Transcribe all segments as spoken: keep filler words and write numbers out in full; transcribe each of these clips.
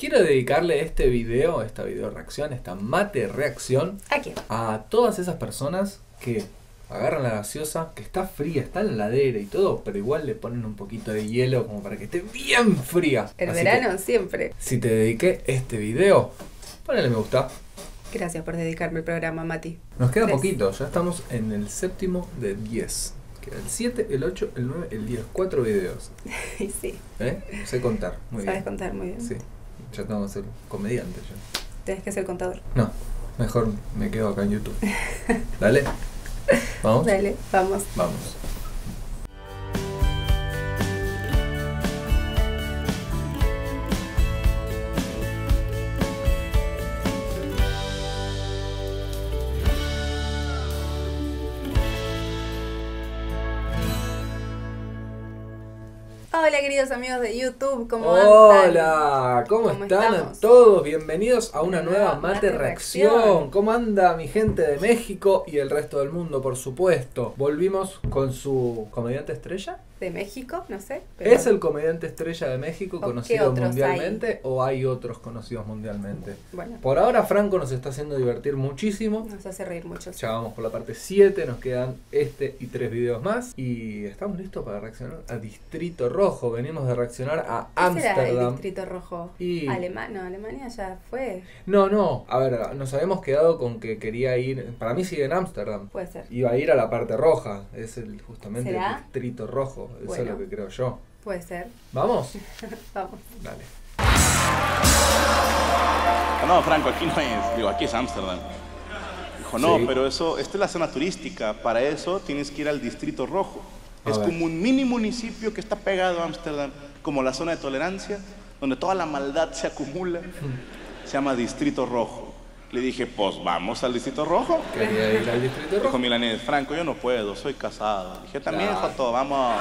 quiero dedicarle este video, esta video reacción, esta mate reacción. ¿A quién? A todas esas personas que agarran la gaseosa, que está fría, está en la heladera y todo, pero igual le ponen un poquito de hielo como para que esté bien fría. El Así verano siempre. Si te dediqué este video, ponle me gusta. Gracias por dedicarme el programa, Mati. Nos queda Tres. poquito, ya estamos en el séptimo de diez. Queda el siete, el ocho, el nueve, el diez. Cuatro videos. Sí. ¿Eh? Sé contar, muy Sabes bien. contar muy bien. Sí, ya tengo que ser comediante ya. Tenés que ser contador. No, mejor me quedo acá en YouTube. Dale. ¿Vamos? Dale, vamos. Vamos. Hola, queridos amigos de YouTube, ¿cómo andan? Hola, ¿cómo, ¿Cómo están estamos? todos? Bienvenidos a una Una nueva nueva Mate Mate Reacción. Reacción. ¿Cómo anda mi gente de México y el resto del mundo, por supuesto? Volvimos con su comediante estrella. De México, no sé. Pero ¿Es el comediante estrella de México ¿O conocido qué otros mundialmente o hay otros conocidos mundialmente? Bueno, Por ahora Franco nos está haciendo divertir muchísimo. nos hace reír mucho. Ya vamos por la parte siete, nos quedan este y tres videos más. Y estamos listos para reaccionar a Distrito Rojo. Venimos de reaccionar a ¿Qué será el Ámsterdam. Distrito Rojo? Y- Alemania, no, Alemania ya fue. No, no, a ver, nos habíamos quedado con que quería ir, para mí sigue en Ámsterdam. Puede ser. Iba a ir a la parte roja, es el justamente el ¿Será? Distrito Rojo, eso Bueno. es lo que creo yo. Puede ser. ¿Vamos? Vamos. Dale. No, Franco, aquí no es. Digo, aquí es Ámsterdam. Dijo, no, Sí. pero eso, esta es la zona turística. Para eso tienes que ir al Distrito Rojo. A Es ver. como un mini municipio que está pegado a Ámsterdam, como la zona de tolerancia, donde toda la maldad se acumula. Se llama Distrito Rojo. Le dije, pues vamos al Distrito Rojo. Quería ir al Distrito Dijo Rojo. Milanés, Franco, yo no puedo, soy casado. Dije, también, Claro. Joto, vamos.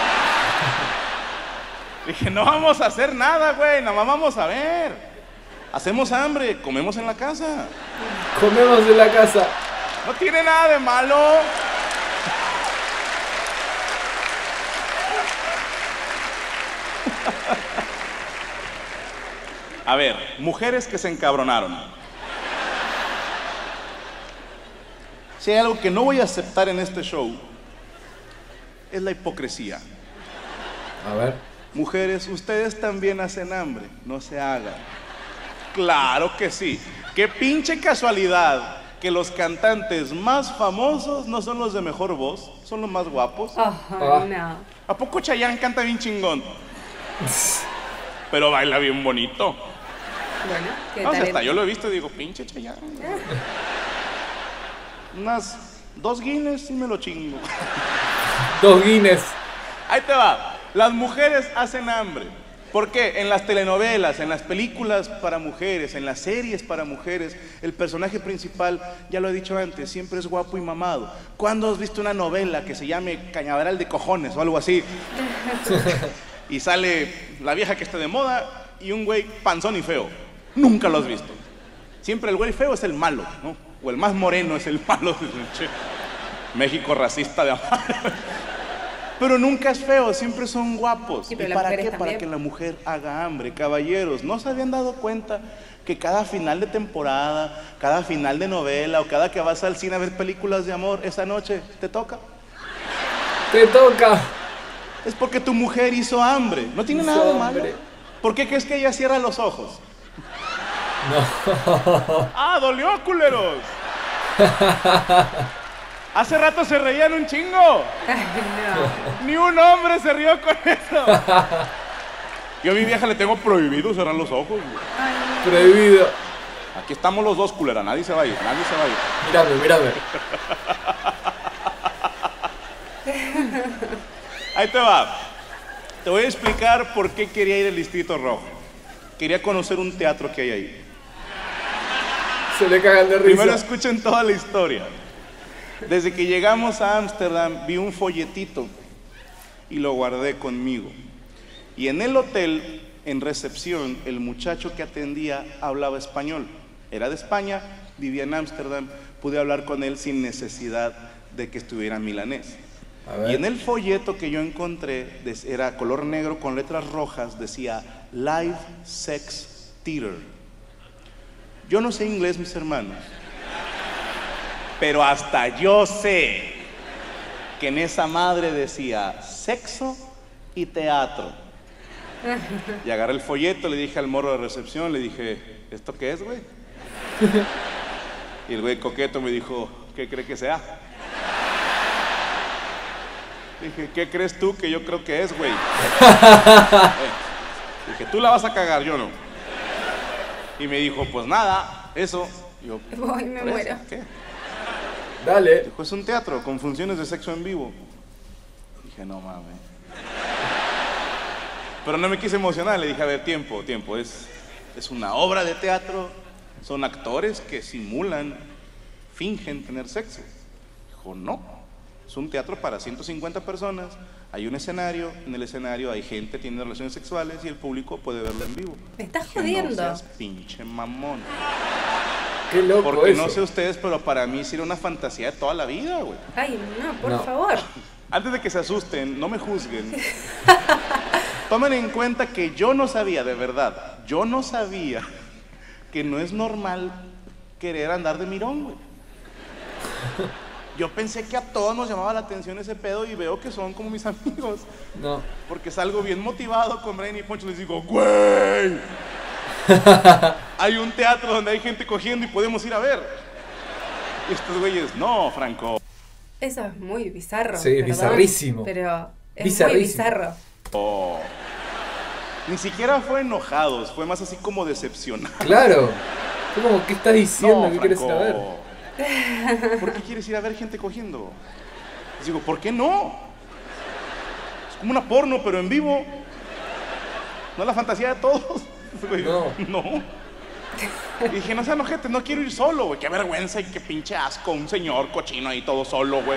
Dije, no vamos a hacer nada, güey, nada más vamos a ver. Hacemos hambre, comemos en la casa. Comemos en la casa. No tiene nada de malo. A ver, mujeres que se encabronaron. Si hay algo que no voy a aceptar en este show, es la hipocresía. A ver. Mujeres, ustedes también hacen hambre, no se hagan. Claro que sí. Qué pinche casualidad que los cantantes más famosos no son los de mejor voz, son los más guapos. Ay, Ah. no. ¿A poco Chayanne canta bien chingón? Pero baila bien bonito. Bueno, qué No, o sea, talento. hasta yo lo he visto y digo, pinche Chayanne. Unas dos Guinness y me lo chingo. Dos Guinness. Ahí te va. Las mujeres hacen hambre. ¿Por qué? En las telenovelas, en las películas para mujeres, en las series para mujeres, el personaje principal, ya lo he dicho antes, siempre es guapo y mamado. ¿Cuándo has visto una novela que se llame Cañaveral de Cojones o algo así? Y sale la vieja que está de moda y un güey panzón y feo. Nunca lo has visto. Siempre el güey feo es el malo, ¿no? O el más moreno es el malo. Che, México racista de amar. Pero nunca es feo, siempre son guapos. Sí, pero ¿Y las para qué? mujeres Para también. que la mujer haga hambre. Caballeros, ¿no se habían dado cuenta que cada final de temporada, cada final de novela o cada que vas al cine a ver películas de amor, esa noche te toca? Te toca. Es porque tu mujer hizo hambre. No tiene Hizo nada de malo. hambre. ¿Por qué crees que ella cierra los ojos? No. ¡Ah, dolió, culeros! Hace rato se reían un chingo. Ay, no. Ni un hombre se rió con eso. Yo a mi vieja le tengo prohibido cerrar los ojos. güey. Prohibido. Aquí estamos los dos, culera. Nadie se va a ir, nadie se va a ir. Mírame, mírame. Ahí te va. Te voy a explicar por qué quería ir al Distrito Rojo. Quería conocer un teatro que hay ahí. Se le cagan de risa. Primero escuchen toda la historia. Desde que llegamos a Ámsterdam vi un folletito y lo guardé conmigo. Y en el hotel, en recepción, el muchacho que atendía hablaba español. Era de España, vivía en Ámsterdam, pude hablar con él sin necesidad de que estuviera milanés. A ver. Y en el folleto que yo encontré, era color negro con letras rojas, decía Live Sex theater. Yo no sé inglés, mis hermanos, pero hasta yo sé que en esa madre decía sexo y teatro. Y agarré el folleto, le dije al morro de recepción, le dije, ¿esto qué es, güey? Y el güey coqueto me dijo, ¿qué cree que sea? Dije, ¿qué crees tú que yo creo que es, güey? Eh, dije, tú la vas a cagar, yo no. Y me dijo, pues nada, eso. Y yo, Voy, me ¿por eso? muero. ¿Qué? Dale. Dijo, es un teatro con funciones de sexo en vivo. Dije, no mames. Pero no me quise emocionar, le dije, a ver, tiempo, tiempo, es, es una obra de teatro, son actores que simulan, fingen tener sexo. Dijo, no, es un teatro para ciento cincuenta personas, hay un escenario, en el escenario hay gente, tiene relaciones sexuales y el público puede verlo en vivo. Me estás Dije, jodiendo. no seas pinche mamón. Qué loco Porque eso. no sé ustedes, pero para mí sí era una fantasía de toda la vida, güey. Ay, no, por No. favor. Antes de que se asusten, no me juzguen. Tomen en cuenta que yo no sabía, de verdad, yo no sabía que no es normal querer andar de mirón, güey. Yo pensé que a todos nos llamaba la atención ese pedo y veo que son como mis amigos. No. Porque salgo bien motivado con Brian y Poncho, les digo, güey, hay un teatro donde hay gente cogiendo y podemos ir a ver. Y estos güeyes, no, Franco. Eso es muy bizarro. Sí, perdón, bizarrísimo. Pero es Bizarrísimo. muy bizarro. Oh. Ni siquiera fue enojados, fue más así como decepcionados. Claro. Fue como, ¿qué estás diciendo? No, ¿Qué quieres Franco. saber? ¿Por qué quieres ir a ver gente cogiendo? Les digo, ¿por qué no? Es como una porno, pero en vivo. No es la fantasía de todos. No. No. Y dije, no sean ojetes, no quiero ir solo, güey. Qué vergüenza y qué pinche asco. Un señor cochino ahí todo solo, güey.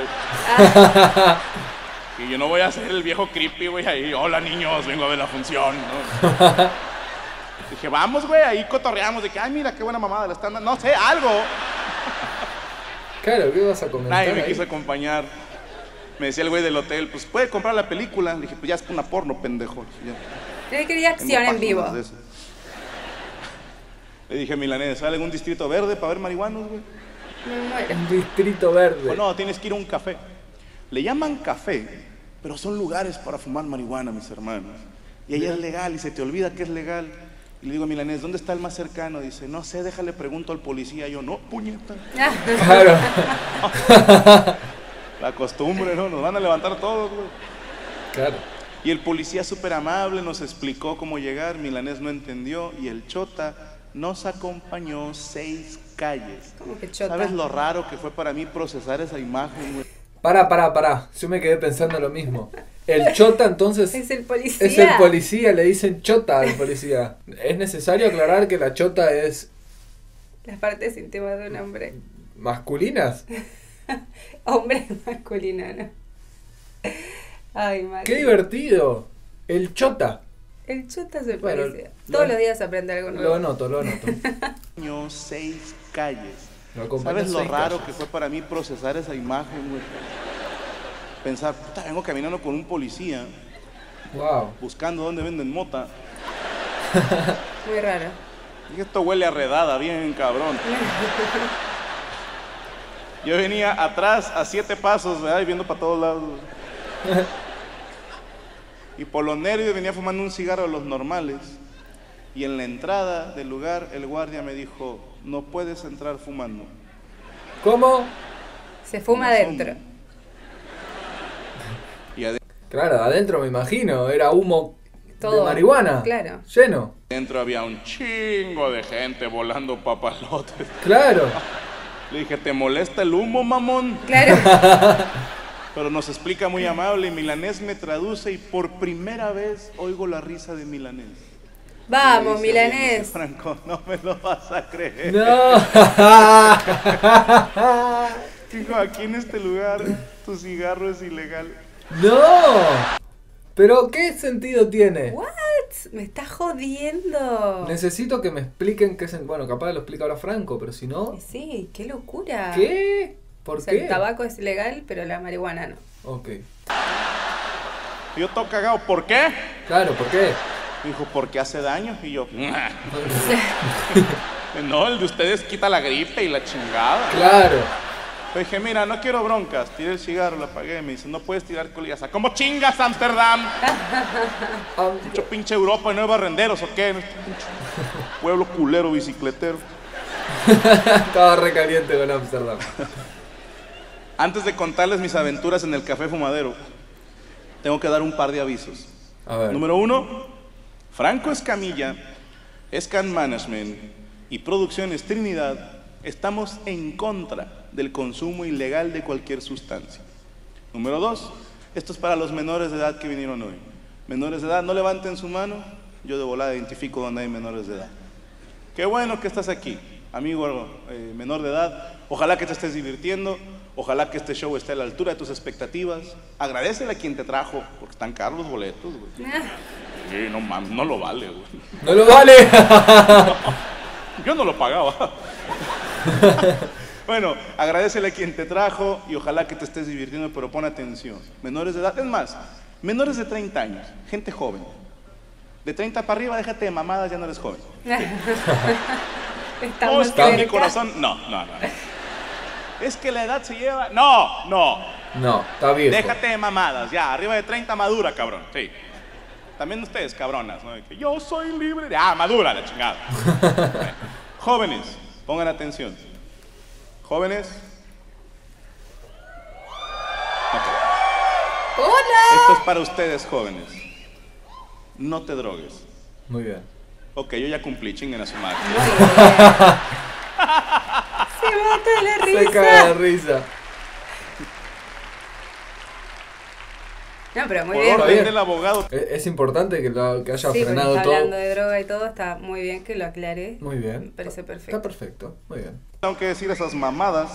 Y yo no voy a ser el viejo creepy, güey, ahí. Hola, niños, vengo a ver la función, ¿no? Dije, vamos, güey, ahí cotorreamos. De que, ay, mira, qué buena mamada la están dando. No sé, algo. Claro, ¿qué vas a comentar? Nadie me ahí? quiso acompañar. Me decía el güey del hotel, pues puede comprar la película. Le dije, pues ya es una porno, pendejo. Ya. Yo quería acción Tengo en vivo. páginas de esas. Le dije, Milanés, ¿sale algún distrito verde para ver marihuanos, güey? Me muero. Un distrito verde. Pues no, tienes que ir a un café. Le llaman café, pero son lugares para fumar marihuana, mis hermanos. Y allá es legal y se te olvida que es legal. Y le digo a Milanés, ¿dónde está el más cercano? Dice, no sé, déjale pregunto al policía. Yo, no, puñeta. Claro. La costumbre, ¿no? Nos van a levantar todos, güey. Claro. Y el policía súper amable nos explicó cómo llegar. Milanés no entendió y el chota nos acompañó seis calles. ¿Cómo que chota? ¿Sabes lo raro que fue para mí procesar esa imagen, güey? Pará, pará, pará. Yo me quedé pensando lo mismo. El chota entonces Es el policía. es el policía, le dicen chota al policía. Es necesario aclarar que la chota es Las partes íntimas de un hombre. masculinas. Hombre masculino, ¿no? Ay, madre. ¡Qué divertido! El chota. El chota es el Bueno, policía. lo- Todos los días aprende algo nuevo. Lo anoto, lo anoto. Año, seis calles. Lo acompañó ¿Sabes lo seis raro calles. que fue para mí procesar esa imagen, güey? Pensar, puta, vengo caminando con un policía Wow. buscando dónde venden mota. Muy raro. Y esto huele a redada, bien cabrón. Yo venía atrás a siete pasos, ¿verdad? Y viendo para todos lados. Y por los nervios venía fumando un cigarro de los normales. Y en la entrada del lugar el guardia me dijo, no puedes entrar fumando. ¿Cómo? Se fuma Me adentro. asomo. Y Claro, adentro me imagino, era humo Todo. de marihuana. Claro. Lleno. adentro había un chingo de gente volando papalotes. Claro. Le dije, ¿te molesta el humo, mamón? Claro. Pero nos explica muy amable y Milanés me traduce y por primera vez oigo la risa de Milanés. Vamos, Y dice, milanés. Franco, no me lo vas a creer. No. Dijo, aquí en este lugar tu cigarro es ilegal. No. Pero ¿qué sentido tiene? What? Me estás jodiendo. Necesito que me expliquen qué es. Bueno, capaz lo explica ahora Franco, pero si no. Sí, qué locura. ¿Qué? ¿Por O sea, qué? el tabaco es ilegal, pero la marihuana no. Ok. Yo todo cagado, ¿por qué? Claro, ¿por qué? Me dijo, porque hace daño. Y yo, no, el de ustedes quita la gripe y la chingada. Claro. Le dije, mira, no quiero broncas. Tiré el cigarro, lo apagué. Me dice, no puedes tirar colillas. ¿Cómo chingas, Amsterdam? Mucho pinche Europa y no hay barrenderos, ¿o qué? Pueblo culero, bicicletero. Estaba re caliente con Amsterdam. Antes de contarles mis aventuras en el Café Fumadero, tengo que dar un par de avisos. A ver. Número uno, Franco Escamilla, Scan Management y Producciones Trinidad estamos en contra del consumo ilegal de cualquier sustancia. Número dos, esto es para los menores de edad que vinieron hoy. Menores de edad, no levanten su mano, yo de volada identifico donde hay menores de edad. Qué bueno que estás aquí, amigo eh, menor de edad. Ojalá que te estés divirtiendo, ojalá que este show esté a la altura de tus expectativas. Agradécele a quien te trajo, porque están caros los boletos, güey. Sí, no mames, no lo vale, güey. ¡No lo vale! Yo no lo pagaba. Bueno, agradécele a quien te trajo y ojalá que te estés divirtiendo, pero pon atención. Menores de edad, es más, menores de treinta años, gente joven. De treinta para arriba, déjate de mamadas, ya no eres joven. No, es que en mi corazón, no, no, no. Es que la edad se lleva, no, no. No, está bien. Déjate de mamadas, ya, arriba de treinta madura, cabrón, sí. También ustedes, cabronas, ¿no? Que yo soy libre de... Ah, madura, la chingada. Jóvenes, pongan atención. Jóvenes. Okay. ¡Hola! Esto es para ustedes, jóvenes. No te drogues. Muy bien. Ok, yo ya cumplí, chinguen a su madre. Se mata de la risa. Se caga de risa. No, pero muy Por bien. orden del abogado. Es, es importante que, lo, que haya Sí, porque frenado está todo. hablando de droga y todo, está muy bien que lo aclare. Muy bien. Me parece perfecto. Está perfecto, muy bien. Tengo que decir esas mamadas.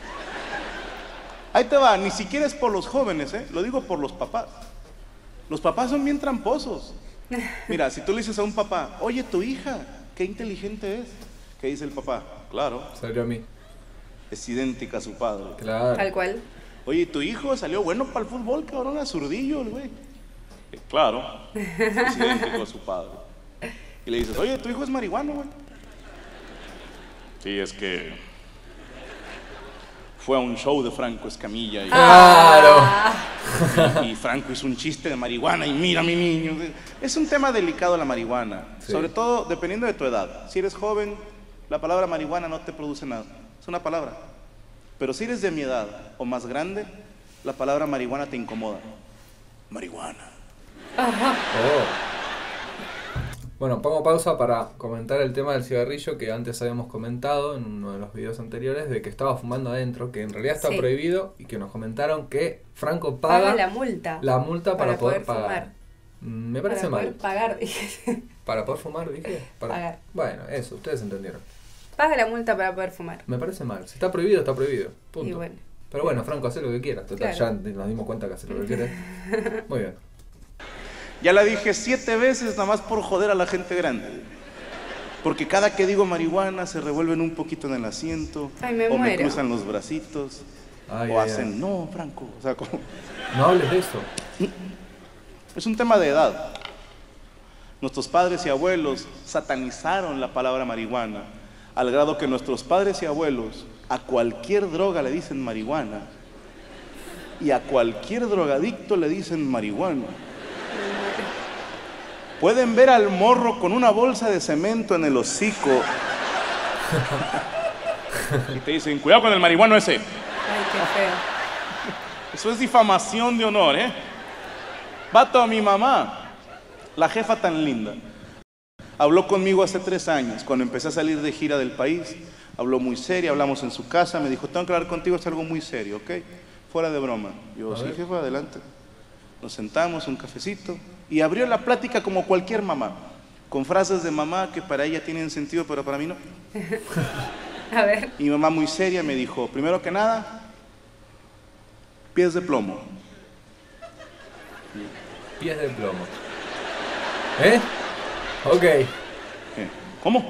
Ahí te va, ni siquiera es por los jóvenes, ¿eh? Lo digo por los papás. Los papás son bien tramposos. Mira, si tú le dices a un papá, oye, tu hija, qué inteligente es. ¿Qué dice el papá? Claro, Salió a mí. es idéntica a su padre. Claro. Tal cual. Oye, tu hijo salió bueno para el fútbol, cabrón, a zurdillo, el güey. Eh, Claro, es idéntico a su padre. Y le dices, oye, tu hijo es marihuano, güey. Sí, es que fue a un show de Franco Escamilla y, Claro. y, y Franco hizo un chiste de marihuana y mira mi niño. Es un tema delicado la marihuana, Sí. sobre todo dependiendo de tu edad. Si eres joven, la palabra marihuana no te produce nada, es una palabra. Pero si eres de mi edad o más grande, la palabra marihuana te incomoda. Marihuana. Oh. Bueno, pongo pausa para comentar el tema del cigarrillo que antes habíamos comentado en uno de los videos anteriores, de que estaba fumando adentro, que en realidad está Sí. prohibido, y que nos comentaron que Franco paga, Paga la multa. la multa para, para poder, poder pagar. fumar. Mm, Me parece Para mal. poder pagar, dije. ¿Para poder fumar, dije? Para... Pagar. Bueno, eso, ustedes entendieron. Paga la multa para poder fumar. Me parece mal. Si está prohibido, está prohibido. Punto. Y bueno. Pero bueno, Franco, hace lo que quieras. Total, Claro. ya nos dimos cuenta que hace lo que quiere. Muy bien. Ya la dije siete veces nada más por joder a la gente grande. Porque cada que digo marihuana se revuelven un poquito en el asiento. Ay, me o me muero. cruzan los bracitos. Ay, o ay, hacen, ay. no, Franco. O sea, como... No hables de eso. Es un tema de edad. Nuestros padres y abuelos satanizaron la palabra marihuana, al grado que nuestros padres y abuelos a cualquier droga le dicen marihuana y a cualquier drogadicto le dicen marihuana. Pueden ver al morro con una bolsa de cemento en el hocico y te dicen, cuidado con el marihuano ese. Ay, qué feo. Eso es difamación de honor, ¿eh? Vato, a mi mamá, la jefa tan linda, habló conmigo hace tres años, cuando empecé a salir de gira del país. Habló muy seria, hablamos en su casa, me dijo, tengo que hablar contigo, es algo muy serio, ¿ok? Fuera de broma. Yo, A sí, ver. jefa, adelante. Nos sentamos, un cafecito, y abrió la plática como cualquier mamá, con frases de mamá que para ella tienen sentido, pero para mí no. A ver. Y mi mamá muy seria me dijo, primero que nada, pies de plomo. Pies de plomo. ¿Eh? Ok. ¿Qué? ¿Cómo?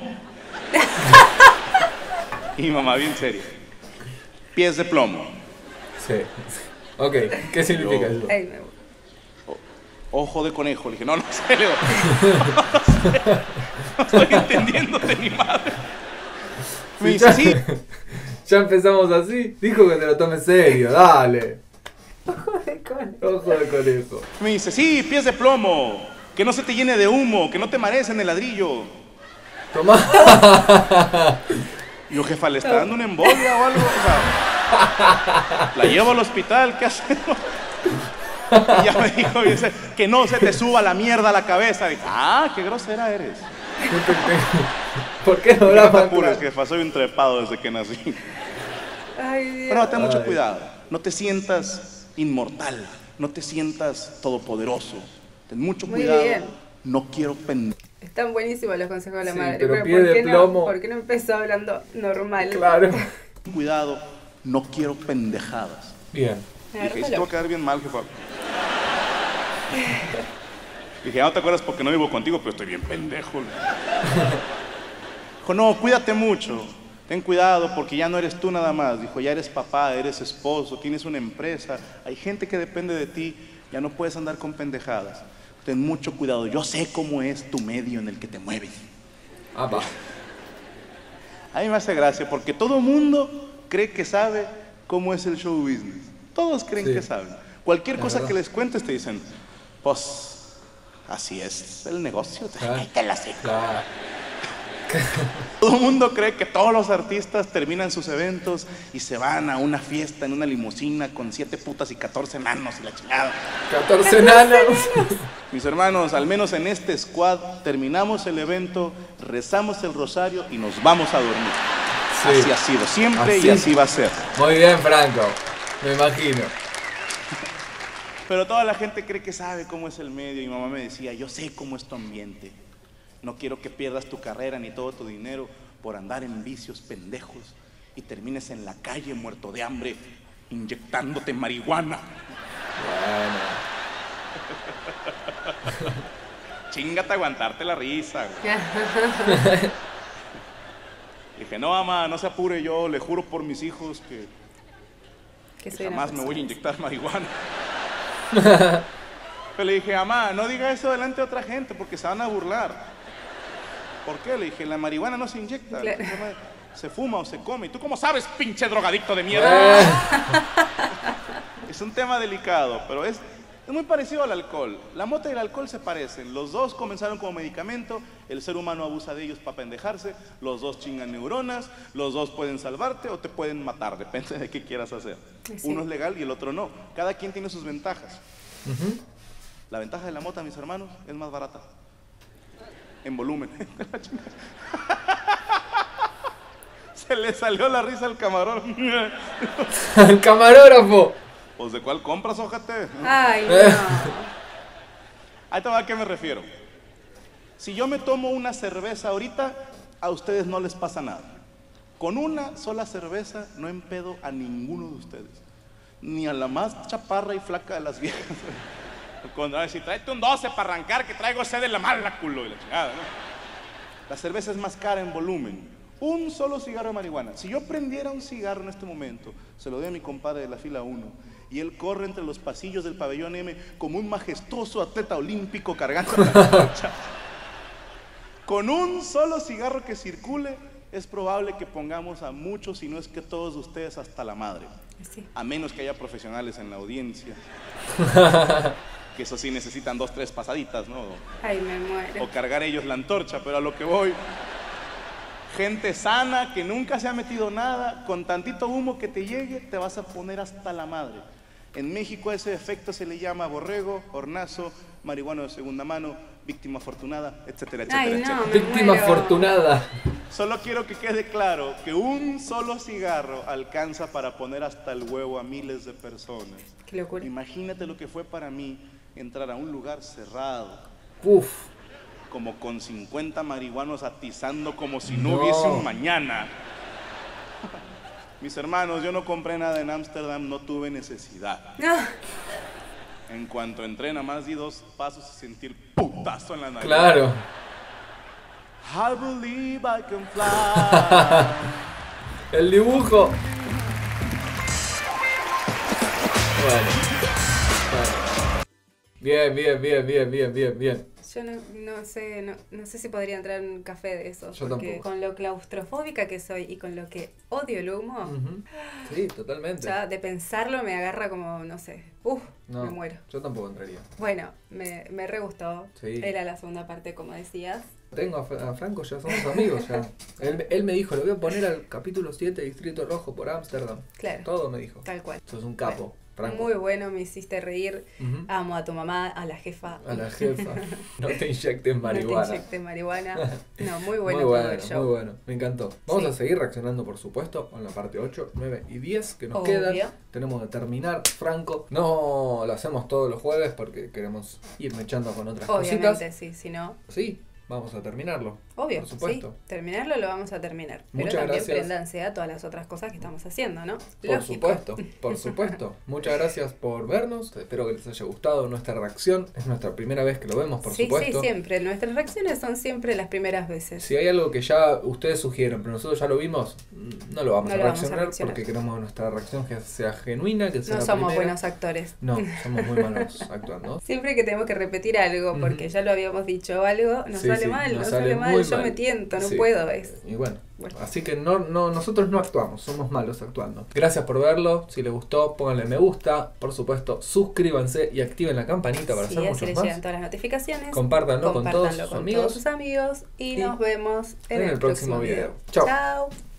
Y mi mamá bien seria. Pies de plomo. Sí. Ok. ¿Qué significa Yo- eso? Ay, me... Ojo de conejo. Le dije, no, no sé, le digo, no, no sé, no estoy entendiéndote ni madre. Me Sí, dice, ya, sí. ya empezamos así. Dijo que te lo tomes serio, dale. Ojo de conejo. Ojo de conejo. Me dice, sí, pies de plomo, que no se te llene de humo, que no te marees en el ladrillo. Tomá. Y yo, jefa, ¿le está dando una embolia o algo? O sea, la llevo al hospital, ¿qué hacemos? Y ya me dijo, dice, que no se te suba la mierda a la cabeza. Y dije, ah, qué grosera eres. ¿Por qué no No la te apures, jefa, soy un trepado desde que nací. Ay, Dios. Pero ten mucho Ay. cuidado, no te sientas inmortal, no te sientas todopoderoso. Ten mucho Muy cuidado, bien. no quiero pendejo. Están buenísimos los consejos de la Sí, madre. pero Pero, pie ¿por, de qué plomo. no, ¿por qué no empezó hablando normal? Claro. Cuidado, no quiero pendejadas. Bien. Dije, "Ahí sí te va a quedar bien mal, jefa". Dije, "Ya no te acuerdas porque no vivo contigo, pero estoy bien pendejo". Dijo, no, cuídate mucho. Ten cuidado porque ya no eres tú nada más. Dijo, ya eres papá, eres esposo, tienes una empresa. Hay gente que depende de ti. Ya no puedes andar con pendejadas. Ten mucho cuidado. Yo sé cómo es tu medio en el que te mueves. Ah, va. A mí me hace gracia porque todo mundo cree que sabe cómo es el show business. Todos creen Sí. que saben. Cualquier Es cosa verdad. que les cuentes te dicen, pues, así es el negocio. Claro. Ay, te la sé. Claro. Todo el mundo cree que todos los artistas terminan sus eventos y se van a una fiesta en una limusina con siete putas y catorce enanos y la chingada. catorce enanos. Mis hermanos, al menos en este squad, terminamos el evento, rezamos el rosario y nos vamos a dormir. Sí. Así ha sido siempre Así. y así va a ser. Muy bien, Franco. Me imagino. Pero toda la gente cree que sabe cómo es el medio y mi mamá me decía, yo sé cómo es tu ambiente. No quiero que pierdas tu carrera ni todo tu dinero por andar en vicios pendejos y termines en la calle muerto de hambre inyectándote marihuana. Bueno. Chingate a aguantarte la risa. Güey. Dije, no, mamá, no se apure, yo le juro por mis hijos que, Que que soy una jamás me voy a persona. inyectar marihuana. Pero le dije, mamá, no diga eso delante de otra gente porque se van a burlar. ¿Por qué? Le dije, la marihuana no se inyecta, Claro. se, se fuma o se come. ¿Y tú cómo sabes, pinche drogadicto de mierda? Eh, Es un tema delicado, pero es, es muy parecido al alcohol. La mota y el alcohol se parecen. Los dos comenzaron como medicamento, el ser humano abusa de ellos para pendejarse, los dos chingan neuronas, los dos pueden salvarte o te pueden matar, depende de qué quieras hacer. Sí. Uno es legal y el otro no. Cada quien tiene sus ventajas. La ventaja de la mota, mis hermanos, es más barata. En volumen. Se le salió la risa al camarón. el camarógrafo. Pues, ¿de cuál compras, ójate? Ay, no. Ahí te va a qué me refiero. Si yo me tomo una cerveza ahorita, a ustedes no les pasa nada. Con una sola cerveza no empedo a ninguno de ustedes. Ni a la más chaparra y flaca de las viejas. Cuando a ver, si tráete un doce para arrancar, que traigo sed de la mala, culo. Y la chingada, ¿no? La cerveza es más cara en volumen. Un solo cigarro de marihuana. Si yo prendiera un cigarro en este momento, se lo doy a mi compadre de la fila uno, y él corre entre los pasillos del pabellón M como un majestuoso atleta olímpico cargando la antorcha. Con un solo cigarro que circule, es probable que pongamos a muchos, si no es que todos ustedes, hasta la madre. Sí. A menos que haya profesionales en la audiencia. Que eso sí necesitan dos, tres pasaditas, ¿no? Ay, me muero. O cargar ellos la antorcha, pero a lo que voy, gente sana que nunca se ha metido nada, con tantito humo que te llegue, te vas a poner hasta la madre. En México a ese efecto se le llama borrego, hornazo, marihuana de segunda mano, víctima afortunada, etcétera, etcétera, Ay, no, etcétera. me Víctima muero. afortunada. Solo quiero que quede claro que un solo cigarro alcanza para poner hasta el huevo a miles de personas. Qué locura. Imagínate lo que fue para mí entrar a un lugar cerrado, Uf. como con cincuenta marihuanos atizando como si no, No. hubiese un mañana. Mis hermanos, yo no compré nada en Ámsterdam, no tuve necesidad. No. En cuanto entré, nada más di dos pasos y sentí el putazo en la nariz. Claro. I believe I can fly. El dibujo. Bueno. Bien, bien, bien, bien, bien, bien, bien. Yo no, no sé, no, no sé si podría entrar en un café de esos. Yo porque tampoco. con lo claustrofóbica que soy y con lo que odio el humo, Ujú. Sí, totalmente. ya de pensarlo me agarra como, no sé, uff, No, me muero. yo tampoco entraría. Bueno, me, me re gustó. Sí. Era la segunda parte, como decías. Tengo a, Fra- a Franco, ya somos amigos ya. Él, él me dijo, lo voy a poner al capítulo siete Distrito Rojo por Ámsterdam. Claro. Todo me dijo. Tal cual. Sos un capo, Franco. Muy bueno, me hiciste reír. Ujú. Amo a tu mamá, a la jefa. A la jefa. No te inyectes marihuana. No te inyectes marihuana. No, muy bueno, muy todo bueno, el show. muy bueno. Me encantó. Vamos Sí. a seguir reaccionando, por supuesto, con la parte ocho, nueve y diez que nos Obvio. quedan. Tenemos que terminar, Franco. No lo hacemos todos los jueves porque queremos ir mechando con otras Obviamente, cositas. sí, si no. Sí, vamos a terminarlo. Obvio, Por supuesto. sí. Terminarlo lo vamos a terminar. Pero Muchas también gracias. préndanse a todas las otras cosas que estamos haciendo, ¿no? Por Lógico. supuesto, por supuesto. Muchas gracias por vernos. Espero que les haya gustado nuestra reacción. Es nuestra primera vez que lo vemos, por sí, supuesto. sí, siempre. Nuestras reacciones son siempre las primeras veces. Si hay algo que ya ustedes sugieren, pero nosotros ya lo vimos, no lo vamos, No a, lo vamos a reaccionar reaccionar. porque queremos nuestra reacción que sea genuina, que sea No la somos primera. buenos actores. No, somos muy malos actuando. Siempre que tenemos que repetir algo, porque Ujú. ya lo habíamos dicho algo, nos Sí, sale sí, mal, nos nos sale sale mal, muy yo mal. me tiento, no Sí. puedo. Es. Y bueno, Bueno. así que no, no, nosotros no actuamos, somos malos actuando. Gracias por verlo, si les gustó, pónganle me gusta, por supuesto, suscríbanse y activen la campanita para Sí, hacer así muchos les más. llegan todas las notificaciones. Compártanlo con todos Compártanlo sus con amigos. todos sus amigos y, Y nos vemos en, en el próximo video. Chao. Chao. Chao.